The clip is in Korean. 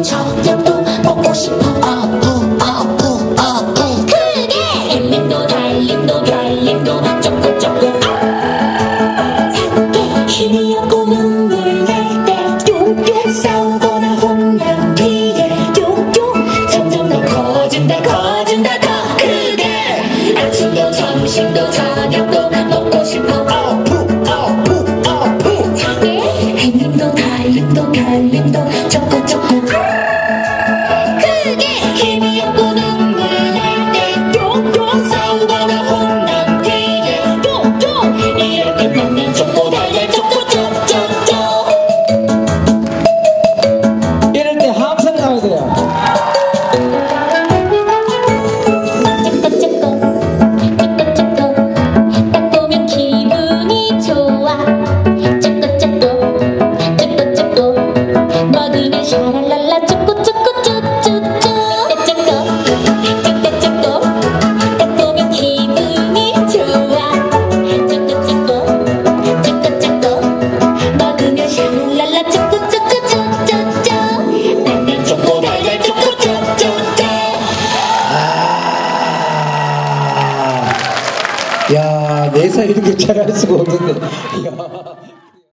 저녁도 먹고 싶어. 크게 힐링도 달림도 별림도 쪼꼬 쪼꼬. 작게 힘이 없고 눈물 날 때 쫑쫑. 싸우거나 혼난 뒤에 쫑쫑. 점점 더 커진다 커진다 더 크게. 아침도 점심도 저녁도 먹고 싶어. 작게 힐링도 달림도 별림도 쪼꼬 쪼꼬. 크게 힘이 없고 눈물 날 때 쫑쫑. 싸우거나 혼난 뒤에 쫑쫑. 이렇게 먹는 쪼꼬 달달 쪼꼬 쪼쪼쪼. 이럴 때 함성 나와야 돼요. 딱 보면 기분이 좋아. 먹으면 샤랄랄라 쪼꼬쪼꼬쪼쪼쪼. 딱 보면 기분이 좋아. 먹으면 샤랄랄라 쪼꼬쪼꼬쪼쪼쪼. 먹는 쪼꼬 달달 쪼꼬쪼쪼쪼. 야, 내사 이렇게 잘할 수가 없는데. 야.